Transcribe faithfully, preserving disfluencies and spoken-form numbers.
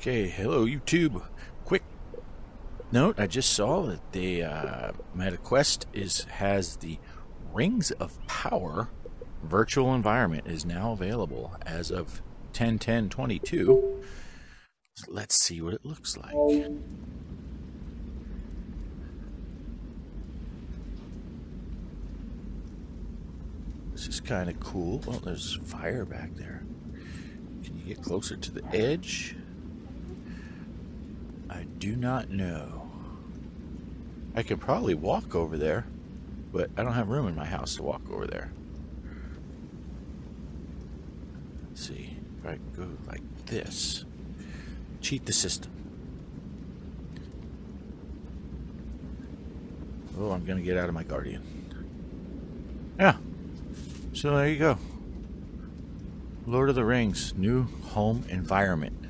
Okay, hello YouTube. Quick note, I just saw that the uh, Meta Quest is has the Rings of Power virtual environment is now available as of ten ten twenty-two. So let's see what it looks like. This is kind of cool. Well, there's fire back there. Can you get closer to the edge? I do not know. I could probably walk over there, but I don't have room in my house to walk over there. Let's see if I go like this. Cheat the system. Oh, I'm gonna get out of my Guardian. Yeah. So there you go. Lord of the Rings, new home environment.